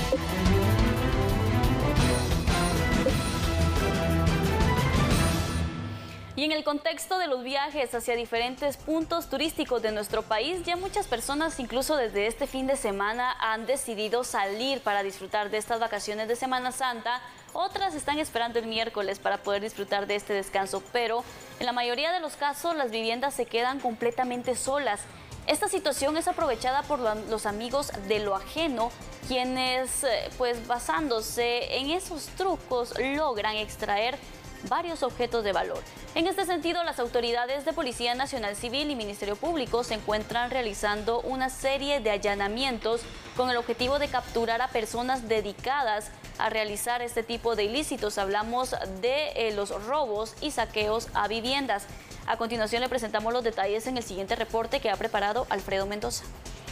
Y en el contexto de los viajes hacia diferentes puntos turísticos de nuestro país, ya muchas personas, incluso desde este fin de semana, han decidido salir para disfrutar de estas vacaciones de Semana Santa. Otras están esperando el miércoles para poder disfrutar de este descanso, pero en la mayoría de los casos las viviendas se quedan completamente solas. Esta situación es aprovechada por los amigos de lo ajeno, quienes, pues basándose en esos trucos, logran extraer varios objetos de valor. En este sentido, las autoridades de Policía Nacional Civil y Ministerio Público se encuentran realizando una serie de allanamientos con el objetivo de capturar a personas dedicadas a realizar este tipo de ilícitos. Hablamos de los robos y saqueos a viviendas. A continuación le presentamos los detalles en el siguiente reporte que ha preparado Alfredo Mendoza.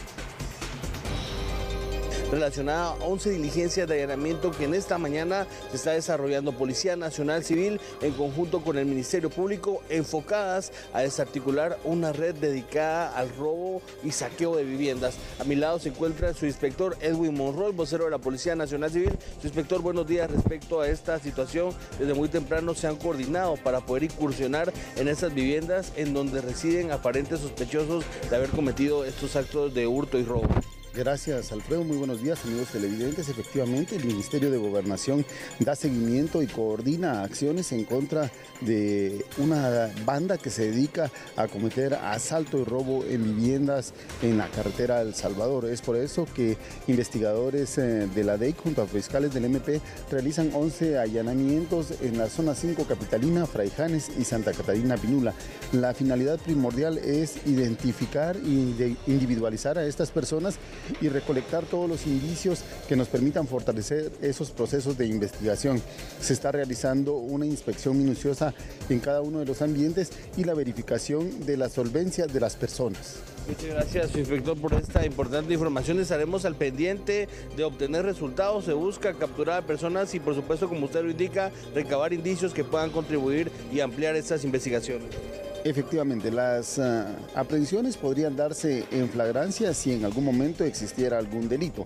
Relacionada a 11 diligencias de allanamiento que en esta mañana se está desarrollando Policía Nacional Civil en conjunto con el Ministerio Público, enfocadas a desarticular una red dedicada al robo y saqueo de viviendas. A mi lado se encuentra su inspector Edwin Monroy, vocero de la Policía Nacional Civil. Su inspector, buenos días. Respecto a esta situación, desde muy temprano se han coordinado para poder incursionar en estas viviendas en donde residen aparentes sospechosos de haber cometido estos actos de hurto y robo. Gracias, Alfredo. Muy buenos días, amigos televidentes. Efectivamente, el Ministerio de Gobernación da seguimiento y coordina acciones en contra de una banda que se dedica a cometer asalto y robo en viviendas en la carretera El Salvador. Es por eso que investigadores de la DEIC junto a fiscales del MP realizan 11 allanamientos en la zona 5 capitalina, Fraijanes y Santa Catarina Pinula. La finalidad primordial es identificar e individualizar a estas personas y recolectar todos los indicios que nos permitan fortalecer esos procesos de investigación. Se está realizando una inspección minuciosa en cada uno de los ambientes y la verificación de la solvencia de las personas. Muchas gracias, inspector, por esta importante información. Estaremos al pendiente de obtener resultados. Se busca capturar a personas y, por supuesto, como usted lo indica, recabar indicios que puedan contribuir y ampliar estas investigaciones. Efectivamente, las aprehensiones podrían darse en flagrancia si en algún momento existiera algún delito.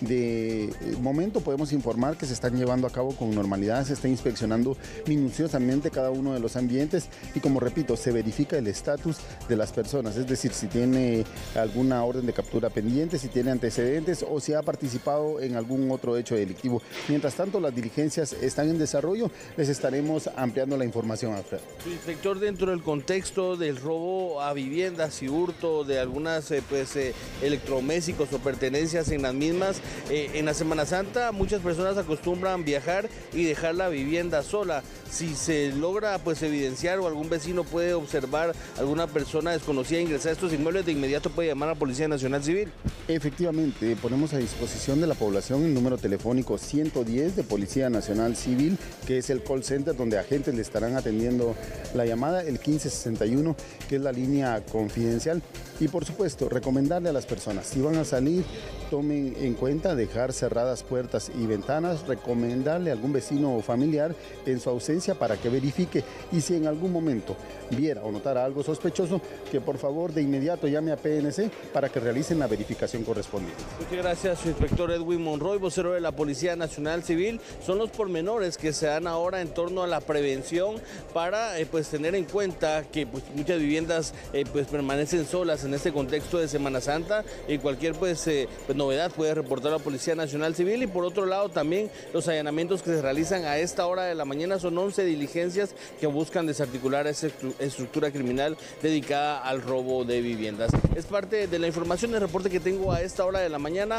De momento podemos informar que se están llevando a cabo con normalidad, se está inspeccionando minuciosamente cada uno de los ambientes y, como repito, se verifica el estatus de las personas, es decir, si tiene alguna orden de captura pendiente, si tiene antecedentes o si ha participado en algún otro hecho delictivo. Mientras tanto, las diligencias están en desarrollo, les estaremos ampliando la información, Alfredo. Inspector, dentro del contexto del robo a viviendas y hurto de algunas electrodomésticos o pertenencias en las mismas, en la Semana Santa muchas personas acostumbran viajar y dejar la vivienda sola. Si se logra evidenciar o algún vecino puede observar alguna persona desconocida ingresar a estos inmuebles, de inmediato puede llamar a la Policía Nacional Civil. Efectivamente, ponemos a disposición de la población el número telefónico 110 de Policía Nacional Civil, que es el call center donde agentes le estarán atendiendo la llamada, el 1561, que es la línea confidencial. Y por supuesto, recomendarle a las personas, si van a salir, tomen en cuenta dejar cerradas puertas y ventanas, recomendarle a algún vecino o familiar en su ausencia para que verifique, y si en algún momento viera o notara algo sospechoso, que por favor de inmediato llame a PNC para que realicen la verificación correspondiente. Muchas gracias, su inspector Edwin Monroy, vocero de la Policía Nacional Civil. Son los pormenores que se dan ahora en torno a la prevención para tener en cuenta que muchas viviendas permanecen solas en este contexto de Semana Santa, y cualquier novedad puede reportar a la Policía Nacional Civil. Y por otro lado también los allanamientos que se realizan a esta hora de la mañana son 11 diligencias que buscan desarticular esa estructura criminal dedicada al robo de viviendas. Es parte de la información del reporte que tengo a esta hora de la mañana.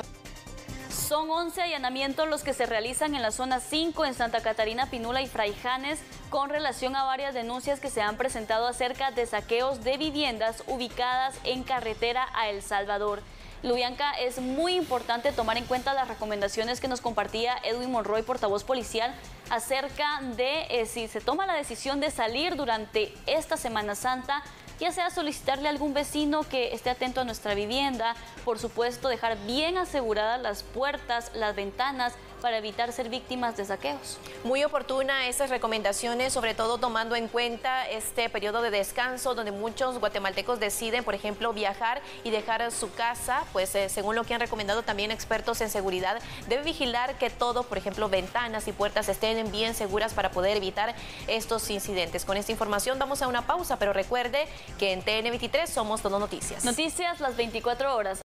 Son 11 allanamientos los que se realizan en la zona 5 en Santa Catarina Pinula y Fraijanes con relación a varias denuncias que se han presentado acerca de saqueos de viviendas ubicadas en carretera a El Salvador. Lubianca, es muy importante tomar en cuenta las recomendaciones que nos compartía Edwin Monroy, portavoz policial, acerca de si se toma la decisión de salir durante esta Semana Santa, ya sea solicitarle a algún vecino que esté atento a nuestra vivienda, por supuesto dejar bien aseguradas las puertas, las ventanas, para evitar ser víctimas de saqueos. Muy oportuna esas recomendaciones, sobre todo tomando en cuenta este periodo de descanso donde muchos guatemaltecos deciden, por ejemplo, viajar y dejar su casa, pues según lo que han recomendado también expertos en seguridad, debe vigilar que todo, por ejemplo, ventanas y puertas estén bien seguras para poder evitar estos incidentes. Con esta información vamos a una pausa, pero recuerde que en TN23 somos Todo Noticias. Noticias las 24 horas.